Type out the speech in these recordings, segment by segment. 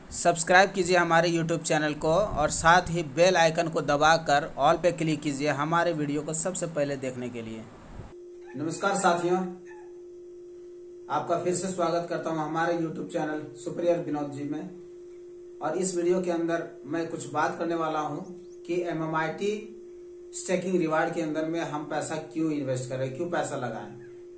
Subscribe कीजिए हमारे YouTube channel को और साथ ही बेल आइकन को दबाकर ऑल पे क्लिक कीजिए हमारे वीडियो को सबसे पहले देखने के लिए। नमस्कार साथियों, आपका फिर से स्वागत करता हूं हमारे YouTube चैनल सुप्रियर विनोद जी में। और इस वीडियो के अंदर मैं कुछ बात करने वाला हूं कि MMIT स्टेकिंग रिवार्ड के अंदर में हम पैसा क्यों इन्वेस्ट करें, क्यों पैसा लगाएं।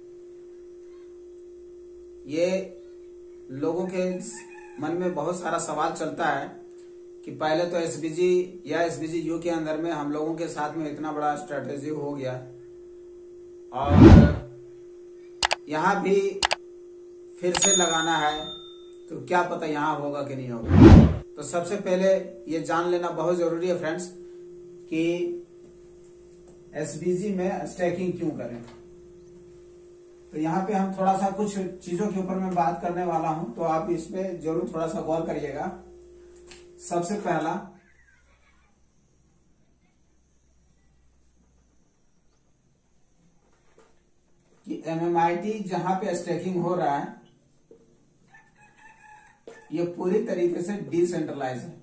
ये लोगों के मन में बहुत सारा सवाल चलता है कि पहले तो SBG या SBGU के अंदर में हम लोगों के साथ में इतना बड़ा स्ट्रेटेजी हो गया और यहाँ भी फिर से लगाना है, तो क्या पता यहाँ होगा कि नहीं होगा। तो सबसे पहले ये जान लेना बहुत जरूरी है फ्रेंड्स कि SBG में स्टेकिंग क्यों करें। तो यहाँ पे हम थोड़ा सा कुछ चीजों के ऊपर मैं बात करने वाला हूं, तो आप इस पे जरूर थोड़ा सा गौर करिएगा। सबसे पहला कि MMIT जहां पे स्टेकिंग हो रहा है ये पूरी तरीके से डिसेंट्रलाइज है।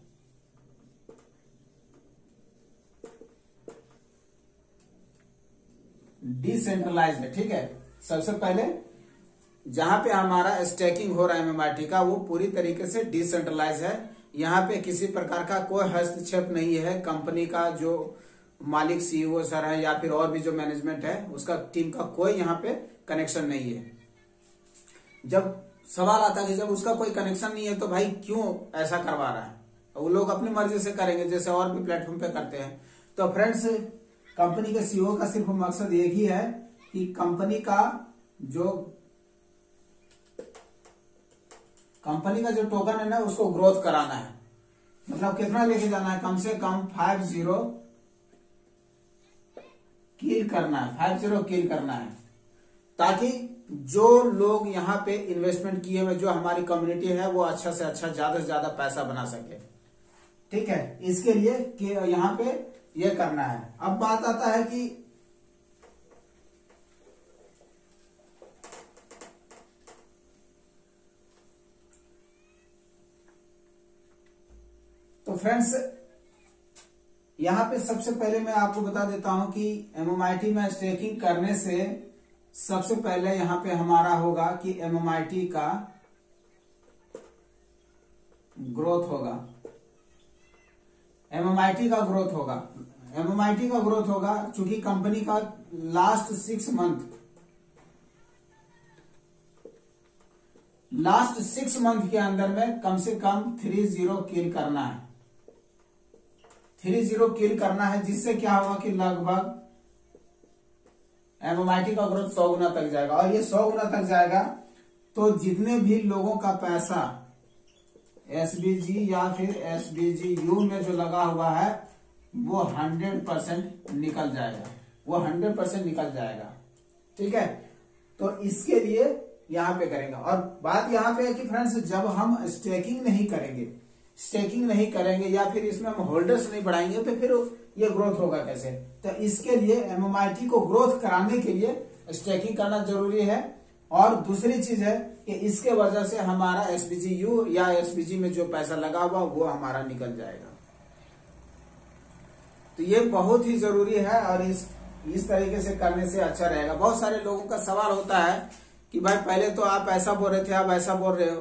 डिसेंट्रलाइज है, ठीक है। सबसे पहले जहां पे हमारा स्टेकिंग हो रहा है MMIT का, वो पूरी तरीके से डिसेंट्रलाइज है। यहाँ पे किसी प्रकार का कोई हस्तक्षेप नहीं है। कंपनी का जो मालिक CEO सर है या फिर और भी जो मैनेजमेंट है उसका टीम का कोई यहाँ पे कनेक्शन नहीं है। जब सवाल आता है कि जब उसका कोई कनेक्शन नहीं है तो भाई क्यों ऐसा करवा रहा है, वो लोग अपनी मर्जी से करेंगे जैसे और भी प्लेटफॉर्म पे करते हैं। तो फ्रेंड्स, कंपनी के CEO का सिर्फ मकसद एक ही है कि कंपनी का जो टोकन है ना उसको ग्रोथ कराना है। मतलब कितना लेके जाना है, कम से कम 50 किल करना है, 50 किल करना है, ताकि जो लोग यहाँ पे इन्वेस्टमेंट किए हुए जो हमारी कम्युनिटी है वो अच्छा से अच्छा ज्यादा से ज्यादा पैसा बना सके, ठीक है। इसके लिए कि यहाँ पे ये करना है। अब बात आता है कि तो फ्रेंड्स, यहां पे सबसे पहले मैं आपको बता देता हूं कि MMIT में स्टेकिंग करने से सबसे पहले यहां पे हमारा होगा कि MMIT का ग्रोथ होगा। MMIT का ग्रोथ होगा। MMIT का ग्रोथ होगा चूंकि कंपनी का लास्ट 6 मंथ के अंदर में कम से कम 30 किल करना है। 30 किल करना है, जिससे क्या होगा कि लगभग MMIT का ग्रोथ 100 गुना तक जाएगा। और ये 100 गुना तक जाएगा तो जितने भी लोगों का पैसा SBG या फिर SBGU में जो लगा हुआ है वो 100% निकल जाएगा, वो 100% निकल जाएगा, ठीक है। तो इसके लिए यहां पे करेंगे। और बात यहां पे है कि फ्रेंड्स, जब हम स्टेकिंग नहीं करेंगे या फिर इसमें हम होल्डर्स नहीं बढ़ाएंगे तो फिर ये ग्रोथ होगा कैसे। तो इसके लिए MMIT को ग्रोथ कराने के लिए स्टेकिंग करना जरूरी है। और दूसरी चीज है कि इसके वजह से हमारा SBGU या SBG में जो पैसा लगा हुआ वो हमारा निकल जाएगा। तो ये बहुत ही जरूरी है और इस तरीके से करने से अच्छा रहेगा। बहुत सारे लोगों का सवाल होता है कि भाई पहले तो आप ऐसा बोल रहे थे, आप ऐसा बोल रहे हो।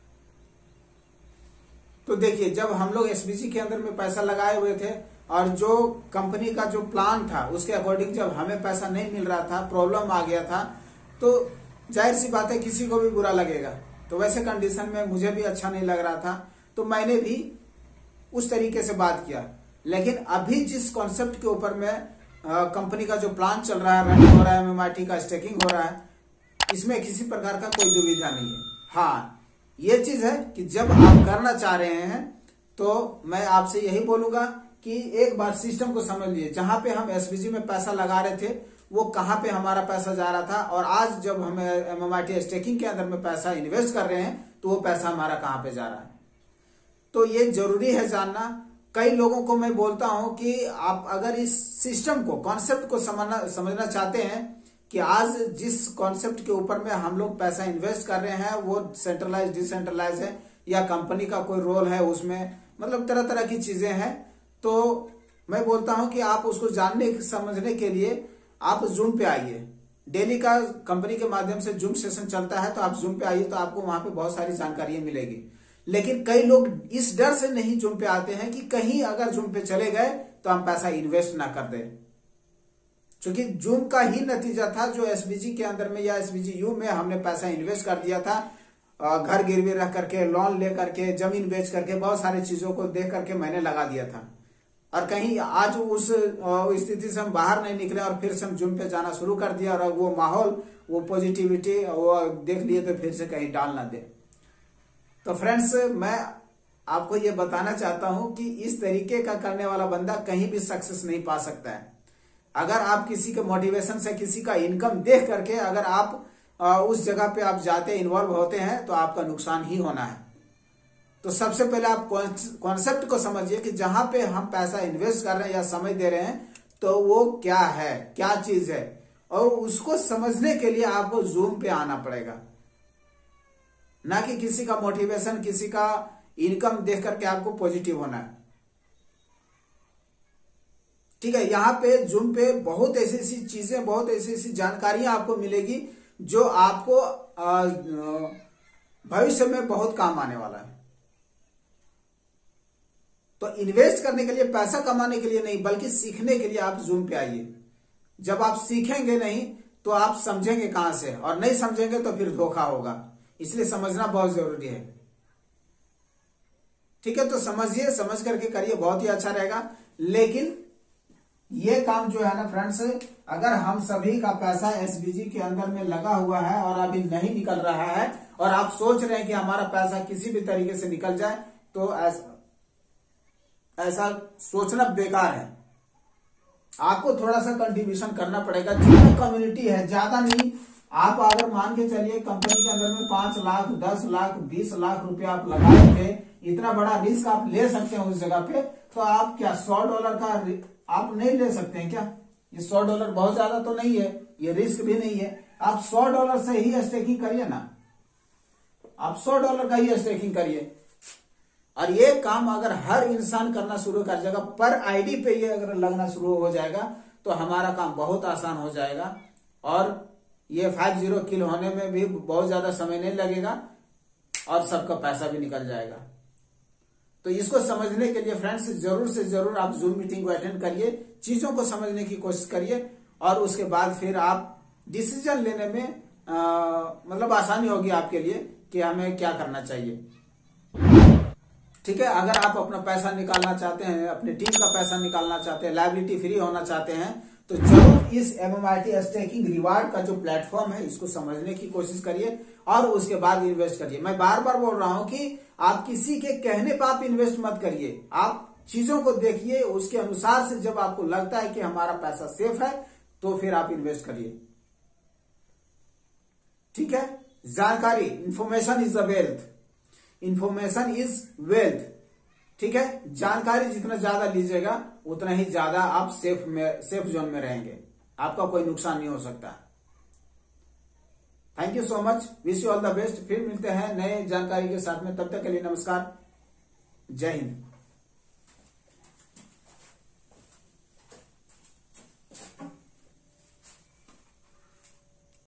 तो देखिए, जब हम लोग SBG के अंदर में पैसा लगाए हुए थे और जो कंपनी का जो प्लान था उसके अकॉर्डिंग जब हमें पैसा नहीं मिल रहा था, प्रॉब्लम आ गया था, तो जाहिर सी बात है किसी को भी बुरा लगेगा। तो वैसे कंडीशन में मुझे भी अच्छा नहीं लग रहा था, तो मैंने भी उस तरीके से बात किया। लेकिन अभी जिस कॉन्सेप्ट के ऊपर में कंपनी का जो प्लान चल रहा है, रनिंग हो रहा है, MMIT का स्टेकिंग हो रहा है, इसमें किसी प्रकार का कोई दुविधा नहीं है। हाँ, ये चीज है कि जब आप करना चाह रहे हैं तो मैं आपसे यही बोलूंगा कि एक बार सिस्टम को समझ लीजिए। जहां पे हम SBG में पैसा लगा रहे थे वो कहां पे हमारा पैसा जा रहा था, और आज जब हम MMIT स्टेकिंग के अंदर में पैसा इन्वेस्ट कर रहे हैं तो वो पैसा हमारा कहां पे जा रहा है। तो ये जरूरी है जानना। कई लोगों को मैं बोलता हूं कि आप अगर इस सिस्टम को, कॉन्सेप्ट को समझना चाहते हैं कि आज जिस कॉन्सेप्ट के ऊपर में हम लोग पैसा इन्वेस्ट कर रहे हैं वो सेंट्रलाइज डिसेंट्रलाइज है, या कंपनी का कोई रोल है उसमें, मतलब तरह तरह की चीजें हैं। तो मैं बोलता हूं कि आप उसको जानने समझने के लिए आप जूम पे आइए। डेली का कंपनी के माध्यम से जूम सेशन चलता है, तो आप जूम पे आइए, तो आपको वहां पे बहुत सारी जानकारियां मिलेगी। लेकिन कई लोग इस डर से नहीं जूम पे आते हैं कि कहीं अगर जूम पे चले गए तो हम पैसा इन्वेस्ट ना कर दें। क्योंकि जूम का ही नतीजा था जो एसबीजी के अंदर में या एसबीजी-यू में हमने पैसा इन्वेस्ट कर दिया था, घर गिरवी रख करके, लोन ले करके, जमीन बेच करके, बहुत सारी चीजों को देख करके मैंने लगा दिया था। और कहीं आज उस स्थिति से हम बाहर नहीं निकले और फिर से हम जूम पे जाना शुरू कर दिया, और वो माहौल, वो पॉजिटिविटी वो देख लिए तो फिर से कहीं डाल ना दे। तो फ्रेंड्स, मैं आपको ये बताना चाहता हूं कि इस तरीके का करने वाला बंदा कहीं भी सक्सेस नहीं पा सकता है। अगर आप किसी के मोटिवेशन से, किसी का इनकम देख करके अगर आप उस जगह पे आप जाते, इन्वॉल्व होते हैं, तो आपका नुकसान ही होना है। तो सबसे पहले आप कॉन्सेप्ट को समझिए कि जहां पे हम पैसा इन्वेस्ट कर रहे हैं या समय दे रहे हैं, तो वो क्या है, क्या चीज है, और उसको समझने के लिए आपको जूम पे आना पड़ेगा। ना कि किसी का मोटिवेशन, किसी का इनकम देख करके आपको पॉजिटिव होना है। ठीक है, यहाँ पे जूम पे बहुत ऐसी ऐसी चीजें, बहुत ऐसी ऐसी जानकारियां आपको मिलेगी जो आपको भविष्य में बहुत काम आने वाला है। तो इन्वेस्ट करने के लिए, पैसा कमाने के लिए नहीं, बल्कि सीखने के लिए आप जूम पे आइए। जब आप सीखेंगे नहीं तो आप समझेंगे कहां से, और नहीं समझेंगे तो फिर धोखा होगा। इसलिए समझना बहुत जरूरी है। ठीक है, तो समझिए, समझ करके करिए, बहुत ही अच्छा रहेगा। लेकिन ये काम जो है ना फ्रेंड्स, अगर हम सभी का पैसा एसबीजी के अंदर में लगा हुआ है और अभी नहीं निकल रहा है, और आप सोच रहे हैं कि हमारा पैसा किसी भी तरीके से निकल जाए, तो ऐसा सोचना बेकार है। आपको थोड़ा सा कंट्रीब्यूशन करना पड़ेगा। जितनी कम्युनिटी है, ज्यादा नहीं। आप अगर मान के चलिए कंपनी के अंदर में 5 लाख, 10 लाख, 20 लाख रुपया आप लगाएंगे, इतना बड़ा रिस्क आप ले सकते हैं उस जगह पे, तो आप क्या $100 का आप नहीं ले सकते हैं क्या? ये $100 बहुत ज्यादा तो नहीं है, ये रिस्क भी नहीं है। आप $100 से ही स्टेकिंग करिए ना, आप $100 का ही स्टेकिंग करिए। और ये काम अगर हर इंसान करना शुरू कर जाएगा, पर आईडी पे ये अगर लगना शुरू हो जाएगा, तो हमारा काम बहुत आसान हो जाएगा, और ये 50 किल होने में भी बहुत ज्यादा समय नहीं लगेगा, और सबका पैसा भी निकल जाएगा। तो इसको समझने के लिए फ्रेंड्स जरूर से जरूर आप जूम मीटिंग को अटेंड करिए, चीजों को समझने की कोशिश करिए, और उसके बाद फिर आप डिसीजन लेने में मतलब आसानी होगी आपके लिए कि हमें क्या करना चाहिए। ठीक है, अगर आप अपना पैसा निकालना चाहते हैं, अपने टीम का पैसा निकालना चाहते हैं, लायबिलिटी फ्री होना चाहते हैं, तो जरूर इस MMRT स्टेकिंग रिवार्ड का जो प्लेटफॉर्म है, इसको समझने की कोशिश करिए और उसके बाद इन्वेस्ट करिए। मैं बार बार बोल रहा हूं कि आप किसी के कहने पर आप इन्वेस्ट मत करिए, आप चीजों को देखिए, उसके अनुसार से जब आपको लगता है कि हमारा पैसा सेफ है, तो फिर आप इन्वेस्ट करिए। ठीक है, जानकारी, information is the wealth, information is wealth. ठीक है, जानकारी जितना ज्यादा लीजिएगा उतना ही ज्यादा आप सेफ जोन में रहेंगे, आपका कोई नुकसान नहीं हो सकता। Thank you so much, wish you all the best. फिर मिलते हैं नए जानकारी के साथ में, तब तक के लिए नमस्कार, जय हिंद।